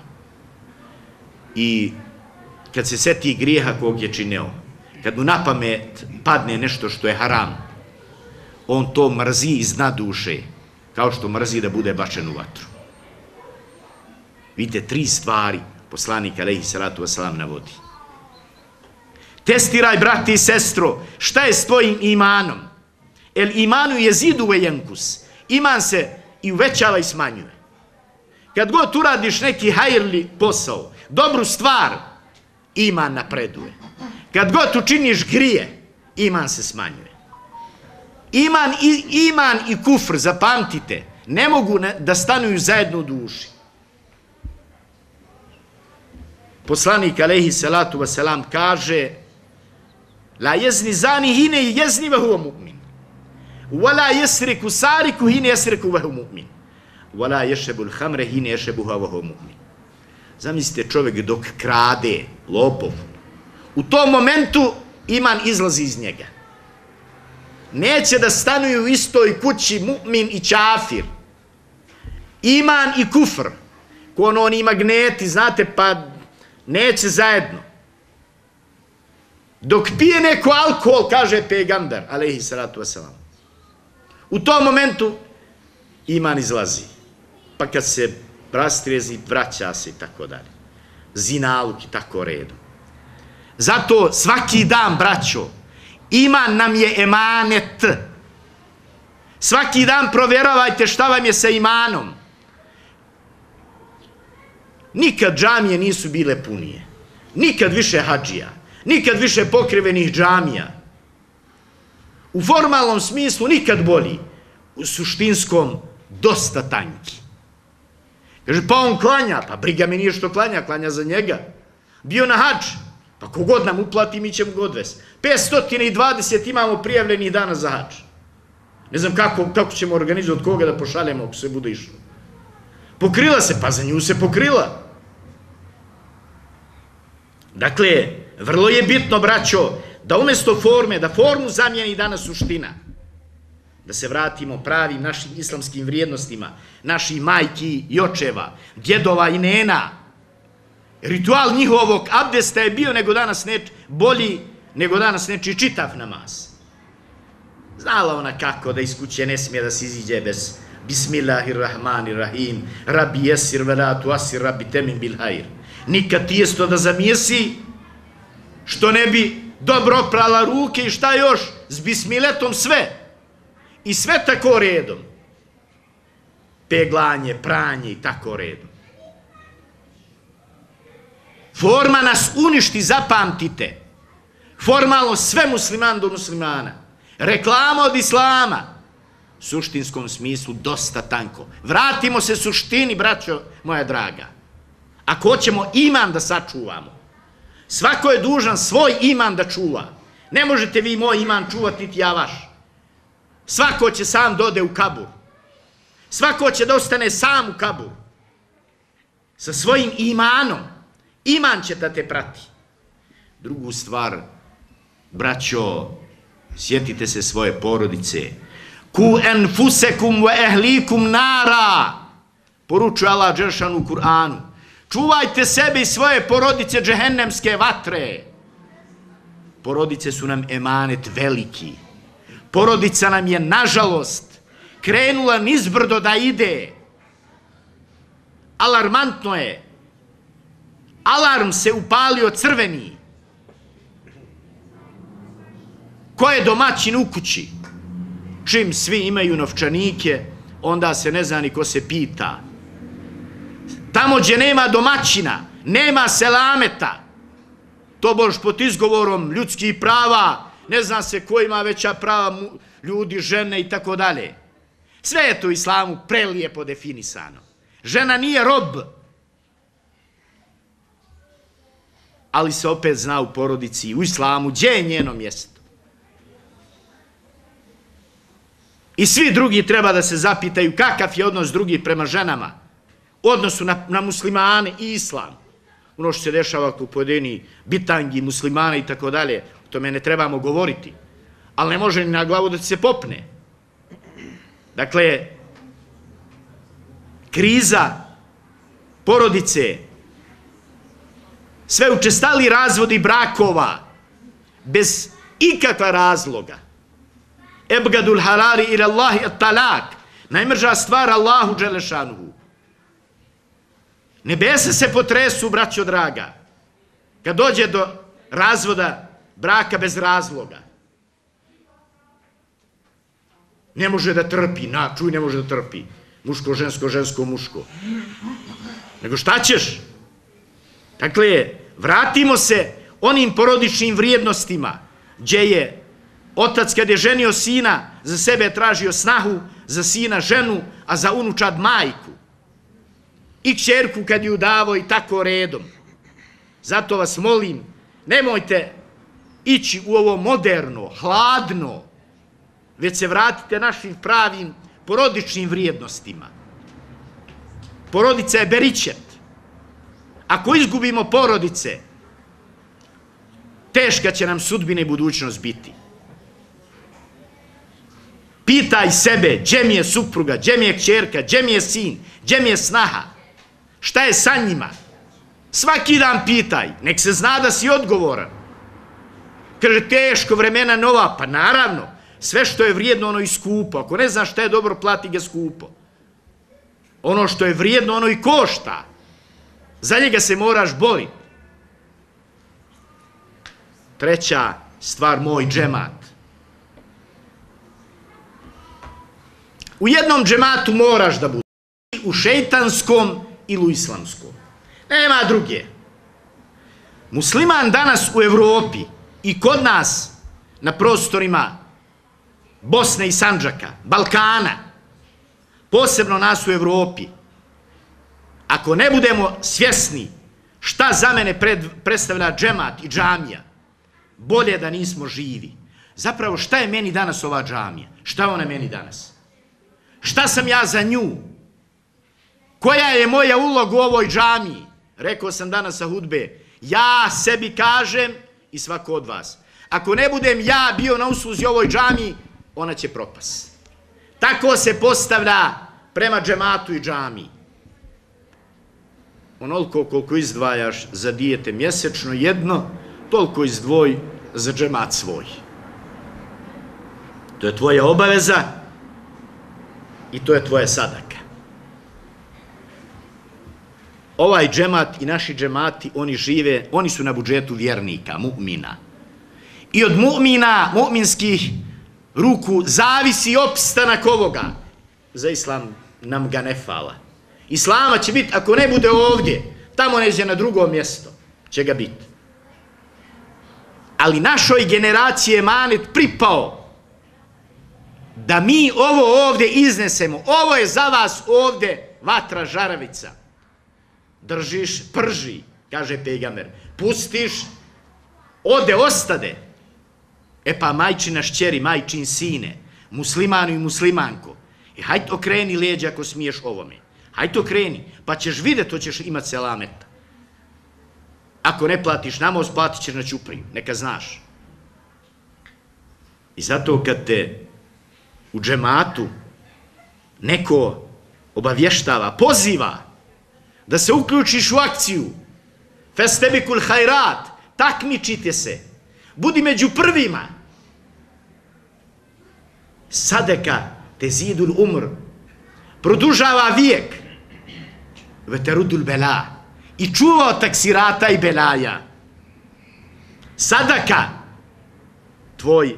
I kad se seti grijeha kog je činio, kad mu na pamet padne nešto što je haram, on to mrzi iz duše, kao što mrzi da bude bačen u vatru. Vidite, tri stvari poslanik alejhi salatu wasalam navodi. Testiraj, brati i sestro, šta je s tvojim imanom? El imanu jezidu ve jenkus. Iman se i uvećava i smanjuje. Kad god uradiš neki hajrli posao, dobru stvar, iman napreduje. Kad god učiniš grije, iman se smanjuje. Iman i, iman i kufr, zapamtite, ne mogu ne, da stanuju zajedno u duši. Poslanik alejhi salatu wasalam kaže La jezni zani hine jezni ve huwa mu'min. Wala yesriku sariku hine yesriku ve huwa mu'min. Wala yešebu l'hamre hine yešebu ve huwa mu'min. Zamislite čovjek dok krade, lopov. U tom momentu iman izlazi iz njega. Neće da stanuju u istoj kući mu'min i čafir. Iman i kufr. Ko ono oni magneti, znate, pa neće zajedno. Dok pije neko alkohol, kaže pejgamber, alejhi salatu wasalam. U tom momentu iman izlazi. Pa kad se rastrijezi, vraća se i tako dalje. Zinaluk i tako redom. Zato svaki dan, braćo, iman nam je emanet. Svaki dan provjeravajte šta vam je sa imanom. Nikad džamije nisu bile punije. Nikad više hadžija. Nikad više pokrivenih džamija. U formalnom smislu nikad bolji. U suštinskom dosta tanki. Kaže, pa on klanja. Pa briga mi nije što klanja, klanja za njega. Bio na hadž. Pa kogod nam uplati, mi ćemo ga odvesti. petsto dvadeset imamo prijavljenih dana za hadž. Ne znam kako, kako ćemo organizovati, od koga da pošaljemo ako se bude išlo. Pokrila se, pa za nju se pokrila. Dakle, vrlo je bitno, braćo, da umjesto forme, da formu zamijeni danas suština. Da se vratimo pravim našim islamskim vrijednostima, naših majki i očeva, djedova i nena. Ritual njihovog abdesta je bio nego danas neč, bolji nego danas neči čitav namaz. Znala ona kako da iz kuće ne smije da se iziđe bez Bismillahirrahmanirrahim, Rabbi jesir velatu asir, Rabbi temin bil hajr. Nikad tijesto da zamijesi, što ne bi dobro oprala ruke i šta još, s bismiletom sve. I sve tako redom. Peglanje, pranje i tako redom. Forma nas uništi, zapamtite. Formalno sve musliman do muslimana. Reklama od islama. U suštinskom smislu dosta tanko. Vratimo se suštini, braćo moja draga. Ako hoćemo iman da sačuvamo, svako je dužan svoj iman da čuva. Ne možete vi moj iman čuvati, niti ja vaš. Svako će sam dode u kabur. Svako će da ostane sam u kabur. Sa svojim imanom. Iman će da te prati. Drugu stvar, braćo, sjetite se svoje porodice. Ku enfusekum wa ehlikum nara. Poručuje Allah Đelšanu u Kur'anu. Čuvajte sebe i svoje porodice džehennemske vatre. Porodice su nam emanet veliki. Porodica nam je, nažalost, krenula nizbrdo da ide. Alarmantno je. Alarm se upalio crveni. Ko je domaćin u kući? Čim svi imaju novčanike, onda se ne zna ni ko se pita. Tamo gdje nema domaćina, nema selameta, to bož pod izgovorom ljudskih prava, ne zna se ko ima veća prava, ljudi, žene i tako dalje. Sve je to u islamu prelijepo definisano. Žena nije rob, ali se opet zna u porodici, u islamu, gdje je njeno mjesto. I svi drugi treba da se zapitaju kakav je odnos drugih prema ženama, u odnosu na, na muslimane i islam. Ono što se dešava u pojedini bitangi, muslimane i tako dalje, o tome ne trebamo govoriti. Ali ne može ni na glavu da se popne. Dakle, kriza porodice, sve učestali razvodi brakova, bez ikakva razloga. Ebgadul harari ila Allahi at talak, najmrža stvar Allahu Đelešanuhu. Nebesa se potresu, braćo draga, kad dođe do razvoda braka bez razloga. Ne može da trpi, na, čuj, ne može da trpi. Muško, žensko, žensko, muško. Nego šta ćeš? Dakle, vratimo se onim porodičnim vrijednostima, gdje je otac kad je ženio sina, za sebe tražio snahu, za sina ženu, a za unučad majku. I kćerku kad ju davo i tako redom. Zato vas molim, nemojte ići u ovo moderno, hladno, već se vratite našim pravim porodičnim vrijednostima. Porodica je beričet. Ako izgubimo porodice, teška će nam sudbina i budućnost biti. Pitaj sebe, gdje mi je supruga, gdje mi je kćerka, gdje mi je sin, gdje mi je snaha, šta je sa njima? Svaki dan pitaj, nek se zna da si odgovoran. Kaže, teško, vremena nova, pa naravno, sve što je vrijedno, ono i skupo. Ako ne znaš šta je dobro, plati ga skupo. Ono što je vrijedno, ono i košta. Za njega se moraš boriti. Treća stvar, moj džemat. U jednom džematu moraš da budeš, u šeitanskom ili u islamskom. Nema druge. Musliman danas u Evropi i kod nas na prostorima Bosne i Sandžaka, Balkana, posebno nas u Evropi, ako ne budemo svjesni šta za mene pred, predstavlja džemat i džamija, bolje da nismo živi. Zapravo, šta je meni danas ova džamija? Šta je ona meni danas? Šta sam ja za nju? Koja je moja uloga u ovoj džamiji? Rekao sam danas sa hudbe, ja sebi kažem i svako od vas. Ako ne budem ja bio na usluzi ovoj džamiji, ona će propast. Tako se postavlja prema džematu i džamiji. Onoliko koliko izdvajaš za dijete mjesečno jedno, toliko izdvoj za džemat svoj. To je tvoja obaveza i to je tvoja sadaka. Ovaj džemat i naši džemati, oni žive, oni su na budžetu vjernika, mu'mina. I od mu'mina, mu'minskih ruku, zavisi opstanak ovoga. Za islam nam ga ne fala. Islama će biti, ako ne bude ovdje, tamo neđe na drugo mjesto, će ga biti. Ali našoj generaciji je manet pripao da mi ovo ovdje iznesemo. Ovo je za vas ovdje vatra žaravica. Držiš, prži, kaže pejgamber. Pustiš, ode, ostade. E pa majčina šćeri, majčin sine, muslimanu i muslimanko. I hajde okreni leđa ako smiješ ovome. Hajde okreni, pa ćeš vidjeti, to ćeš imati selameta. Ako ne platiš namaz, platit ćeš na ćupriju, neka znaš. I zato kad te u džematu neko obavještava, poziva da se uključiš u akciju, festebikul hajrat, takmičite se, budi među prvima. Sadaka te zidul umr, produžava vijek, veterudul bela, i čuvao taksirata i belaja. Sadaka, tvoj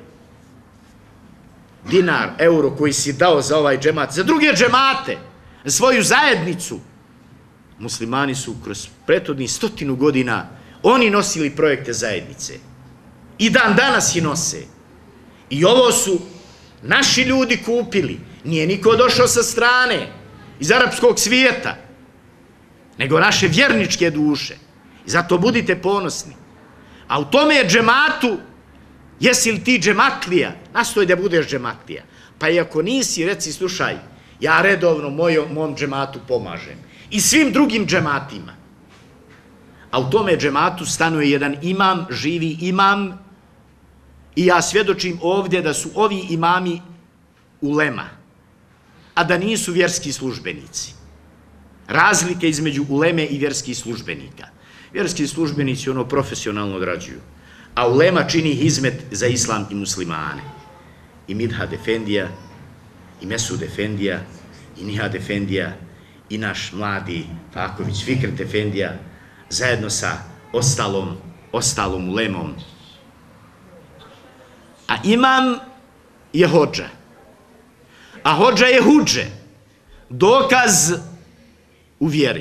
dinar, euro koji si dao za ovaj džemat, za druge džemate, za svoju zajednicu. Muslimani su kroz prethodnih stotinu godina, oni nosili projekte zajednice. I dan danas ih nose. I ovo su naši ljudi kupili. Nije niko došao sa strane, iz arapskog svijeta, nego naše vjerničke duše. I zato budite ponosni. A u tome je džematu, jesi li ti džematlija? Nastoj da budeš džematlija. Pa i ako nisi, reci, slušaj, ja redovno mojom, mom džematu pomažem. I svim drugim džematima. A u tome džematu stanuje jedan imam, živi imam, i ja svjedočim ovdje da su ovi imami ulema, a da nisu vjerski službenici. Razlike između uleme i vjerskih službenika. Vjerski službenici ono profesionalno odrađuju, a ulema čini hizmet za islam i muslimane. I Midhad Efendija, i Mesud Efendija, i Nihad Efendija, i naš mladi Faković Fikret Efendija, zajedno sa ostalom, ostalom ulemom. A imam je hodža. A hodža je huđe. Dokaz u vjeri.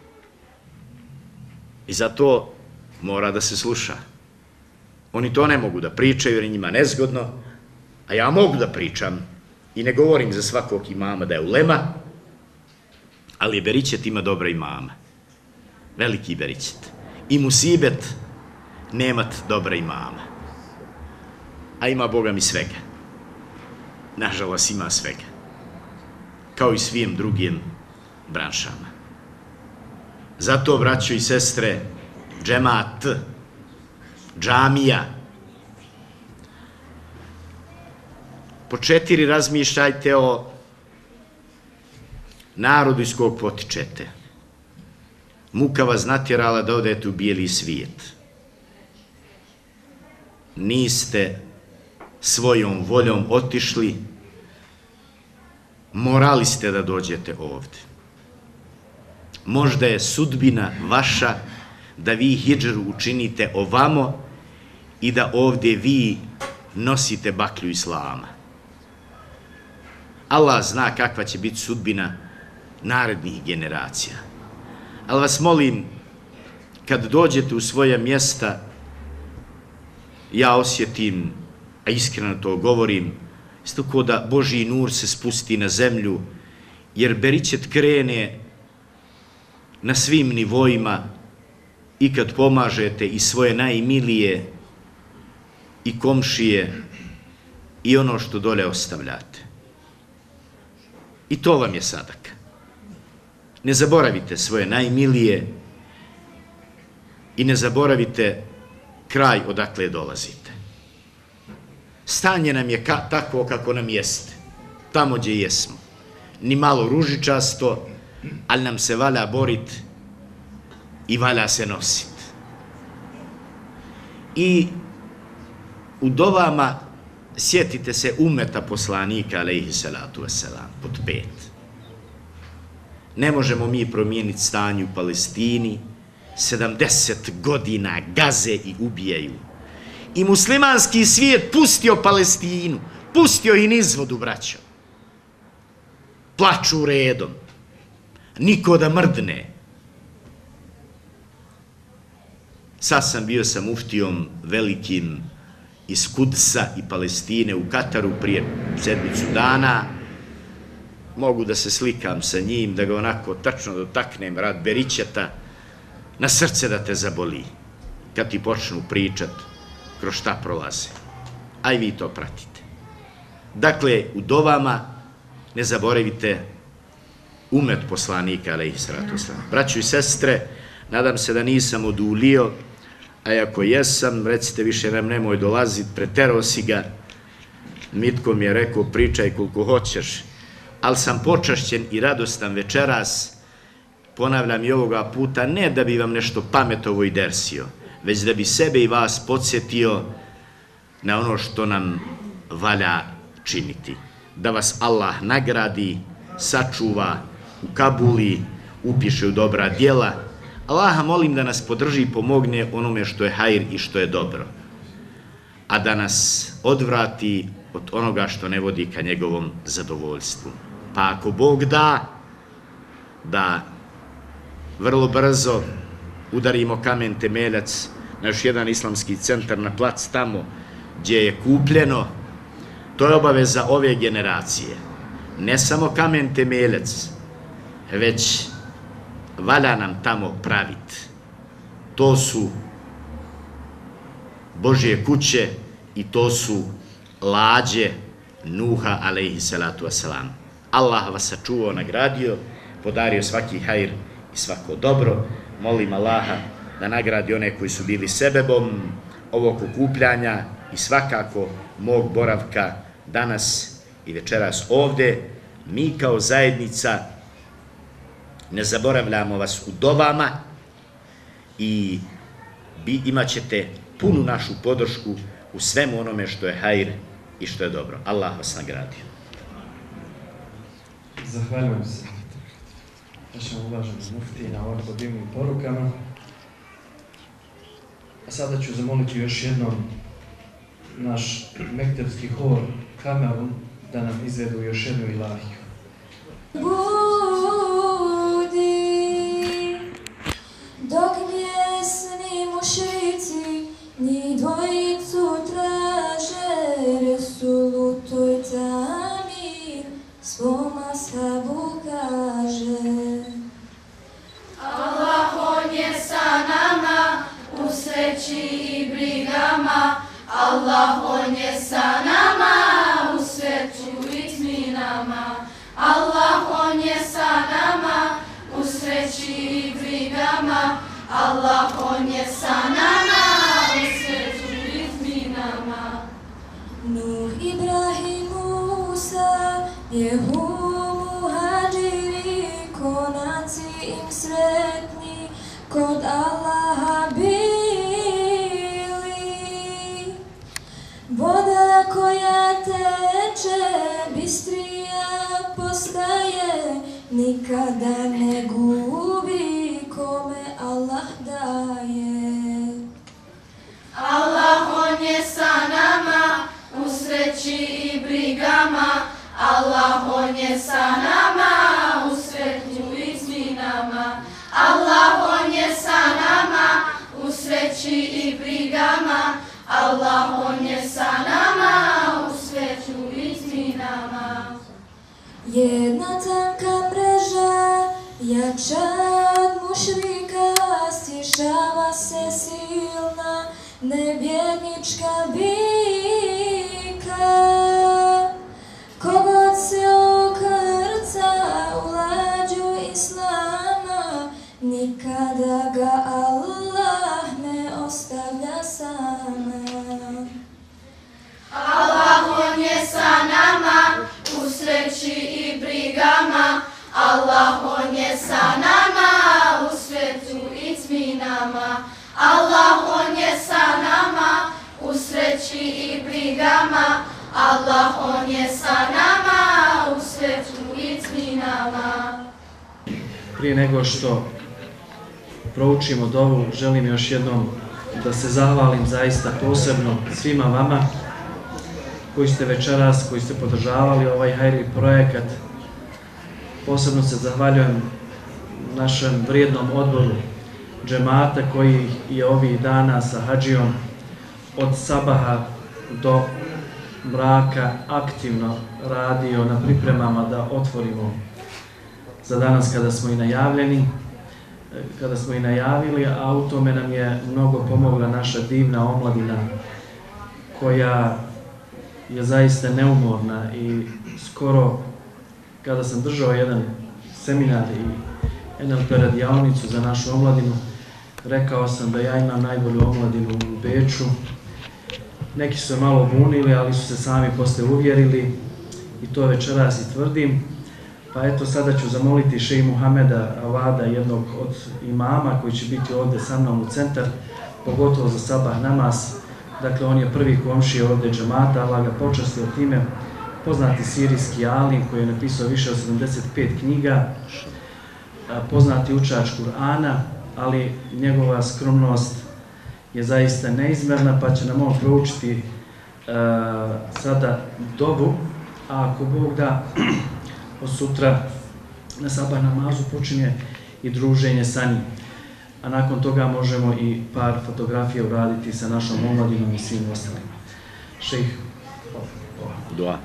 I zato mora da se sluša. Oni to ne mogu da pričaju jer je njima nezgodno, a ja mogu da pričam i ne govorim za svakog imama da je ulema, ali beričet ima dobra imama. Veliki beričet. I musibet nemat dobra imama. a ima Boga mi svega. Nažalost ima svega. Kao i svim drugim branšama. Zato, braćo i sestre, džemat, džamija, po četiri razmišljajte o narodu iz kog potičete. Muka vas natjerala da odete u bijeli svijet. Niste svojom voljom otišli, morali ste da dođete ovdje. Možda je sudbina vaša da vi hidžru učinite ovamo i da ovdje vi nosite baklju islama. Allah zna kakva će biti sudbina narednih generacija. Ali vas molim, kad dođete u svoja mjesta, ja osjetim, a iskreno to govorim, isto kao da Božji nur se spusti na zemlju, jer beričet krene na svim nivoima i kad pomažete i svoje najmilije i komšije i ono što dole ostavljate. I to vam je sadaka. Ne zaboravite svoje najmilije i ne zaboravite kraj odakle dolazite. Stanje nam je ka, tako kako nam jeste, tamo gdje jesmo. Ni malo ružičasto, ali nam se valja borit i valja se nosit. I u dovama sjetite se umeta poslanika, alejhi salatu vesselam, pod pet. Ne možemo mi promijeniti stanje u Palestini, sedamdeset godina gaze i ubijaju. I muslimanski svijet pustio Palestinu, pustio i nizvodu, braćo. Plaču redom, niko da mrdne. Sad sam bio sa muftijom velikim iz Kudsa i Palestine u Kataru prije sedmicu dana. Mogu da se slikam sa njim, da ga onako tačno dotaknem, rad beričeta, na srce da te zaboli, kad ti počnu pričat kroz šta prolaze. A i vi to pratite. Dakle, u dovama ne zaboravite umet poslanika, alejhi salatu vesselam. Braćo i sestre, nadam se da nisam odulio, a ako jesam, recite više nam nemoj dolazit, preterao si ga. Mitko mi je rekao, pričaj koliko hoćeš, ali sam počašćen i radostan večeras, ponavljam i ovoga puta, ne da bi vam nešto pametovo i dersio, već da bi sebe i vas podsjetio na ono što nam valja činiti. Da vas Allah nagradi, sačuva, ukabuli, upiše u dobra djela. Allaha molim da nas podrži i pomogne onome što je hajr i što je dobro, a da nas odvrati od onoga što ne vodi ka njegovom zadovoljstvu. Pa ako Bog da, da vrlo brzo udarimo kamen temeljac na još jedan islamski centar na plac tamo gdje je kupljeno, to je obaveza ove generacije. Ne samo kamen temeljac, već valja nam tamo pravit. To su Božje kuće i to su lađe Nuha, alejhi salatu vesselam. Allah vas sačuvao, nagradio, podario svaki hajr i svako dobro. Molim Allaha da nagradi one koji su bili sebebom ovog okupljanja i svakako mog boravka danas i večeras ovdje. Mi kao zajednica ne zaboravljamo vas u dovama i imat ćete punu našu podršku u svemu onome što je hajr i što je dobro. Allah vas nagradio. Zahvaljujem se našem uvaženom muftiji na ovako divnim porukama. A sada ću zamoliti još jednom naš mektepski hor Kamerun da nam izvedu još jednu ilahiju. Budi, dok mjesni mušici njih dvojicu traže, Resulu toj tami svom ashabu kaže. Allah, on je sa nama u sreći i brigama, Allah on je sa nama, u sreću i tminama. Allah on je sa nama, u sreći i brigama. Allah on je sa nama, u sreću i tminama. Nuh, Ibrahim, Musa, Jehum, Muhadžiri, konaci im sretni, kod Allaha bili. Voda koja teče, bistrija postaje, nikada ne gubi kome Allah daje. Allah on je sa nama, u sreći i brigama. Allah on je sa nama, u sreću i tminama. Allah on je sa nama, u sreći i brigama. Allah on je sa nama, u sreću i tminama. Jedna tanka mreža, jača od mušrika, stišava se silna nevjernička bika. Kogod se okrca u lađu islama, nikada ga Allah ne ostavlja sama. Allah on je sa nama, u sreći i brigama. Allah on je sa nama, u sreću i tminama. Allah on je sa nama, u sreći i brigama. Allah on je sa nama, u sreću i tminama. Prije nego što proučimo dovu, želim još jednom da se zahvalim zaista posebno svima vama koji ste večeras, koji ste podržavali ovaj hajri projekat. Posebno se zahvaljujem našem vrijednom odboru džemata koji je ovih dana sa hadžijom od sabaha do mraka aktivno radio na pripremama da otvorimo za danas kada smo i najavljeni, kada smo i najavili, a u tome nam je mnogo pomogla naša divna omladina koja je zaista neumorna i skoro kada sam držao jedan seminar i en el pe radionicu za našu omladinu, rekao sam da ja imam najbolju omladinu u Beču. Neki su se malo bunili, ali su se sami posle uvjerili i to večeras i tvrdim. Pa eto, sada ću zamoliti šeji Muhameda Avada, jednog od imama koji će biti ovdje sa mnom u centar, pogotovo za sabah namaz. Dakle, on je prvi komšija ovdje džemata, Allah ga počastio time. Poznati sirijski alim koji je napisao više od sedamdeset pet knjiga, poznati učač Kur'ana, ali njegova skromnost je zaista neizmerna, pa će nam on proučiti uh, sada dovu, a ako Bog da, od sutra na sabah namazu počinje i druženje sa njim. A nakon toga možemo i par fotografija uraditi sa našom omladinom i svim ostalima. Šejh. Dua.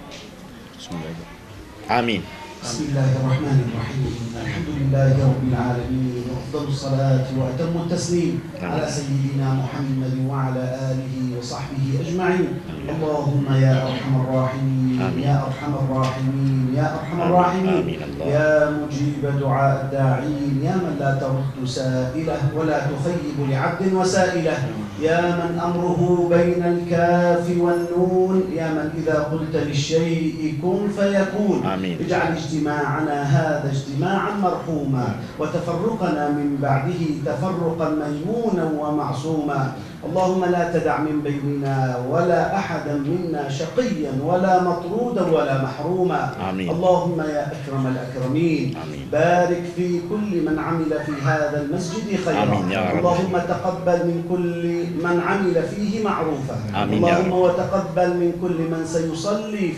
Amin. بسم الله الرحمن الرحيم الحمد لله رب العالمين وأفضل الصلاة وأتم التسليم على سيدنا محمد وعلى آله وصحبه أجمعين. اللهم يا أرحم الراحمين يا أرحم الراحمين يا أرحم الراحمين يا مجيب دعاء الداعين يا من لا ترد سائله ولا تخيب لعبد وسائله يا من أمره بين الكاف والنون يا من إذا قلت للشيء كن فيكون. اجعل اجتماعنا هذا اجتماعا مرحوما وتفرقنا من بعده تفرقا ميمونا ومعصوما. اللهم لا تدع من بيننا ولا أحدا منا شقيا ولا مطرودا ولا محروما. آمين. اللهم يا أكرم الأكرمين آمين. بارك في كل من عمل في هذا المسجد خيرا. آمين يا رب. اللهم تقبل من كل من عمل فيه معروفا. آمين. اللهم وتقبل من كل من سيصلي فيه.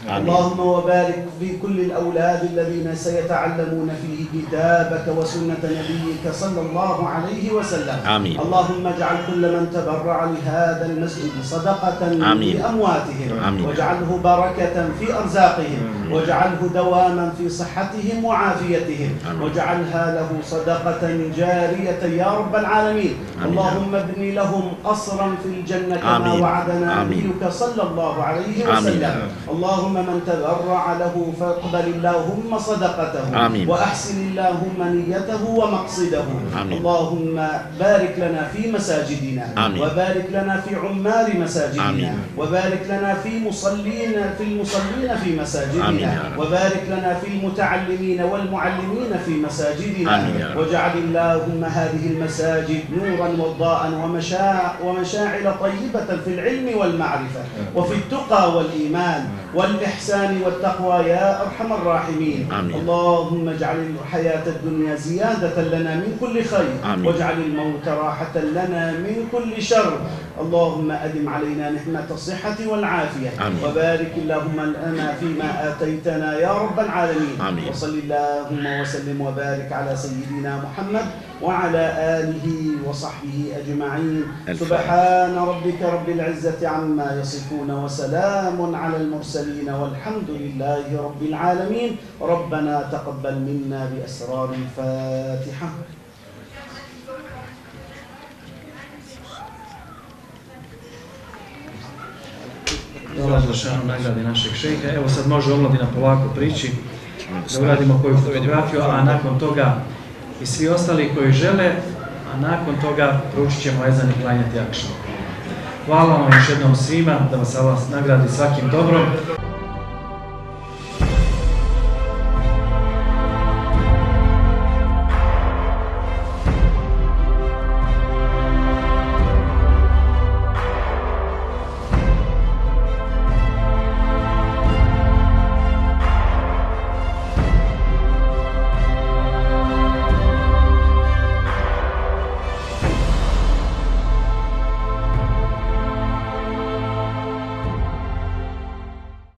اللهم وبارك في كل الأولاد الذين سيتعلمون فيه كتابك وسنة نبيك صلى الله عليه وسلم. آمين. اللهم اجعل كل من تبرع لهذا المسجد صدقة لأمواتهم، واجعله بركة في أرزاقهم، واجعله دواما في صحتهم وعافيتهم، واجعلها له صدقة جارية يا رب العالمين. اللهم ابن لهم قصرا في الجنة كما وعدنا نبيك صلى الله عليه وسلم. اللهم من تبرع له فاقبل اللهم صدقته، وأحسن اللهم نيته ومقصده. اللهم بارك لنا في مساجدنا، وبارك لنا في عمار مساجدنا، وبارك لنا في مصلين في المصلين في مساجدنا، وبارك لنا في المتعلمين والمعلمين في مساجدنا، واجعل اللهم هذه المساجد نورا وضاء ومشاعل طيبة في العلم والمعرفة وفي التقى والإيمان والإحسان والتقوى يا أرحم الراحمين. اللهم اجعل الحياة الدنيا زيادة لنا من كل خير، واجعل الموت راحة لنا من كل شر. اللهم أدم علينا نعمة الصحة والعافية، وبارك اللهم لنا فيما آتيتنا يا رب العالمين. وصل اللهم وسلم وبارك على سيدنا محمد وعلى آله وصحبه أجمعين. سبحان ربك رب العزة عما يصفون، وسلام على المرسلين، والحمد لله رب العالمين. ربنا تقبل منا بأسرار الفاتحة. Allah Želešanu nagradi našeg šejha. Evo sad može omladina polako prići, da uradimo koju fotografiju, a nakon toga i svi ostali koji žele, a nakon toga proučit ćemo ezan i klanjati akšam. Hvala vam još jednom svima, da vas Allah nagradi svakim dobrom.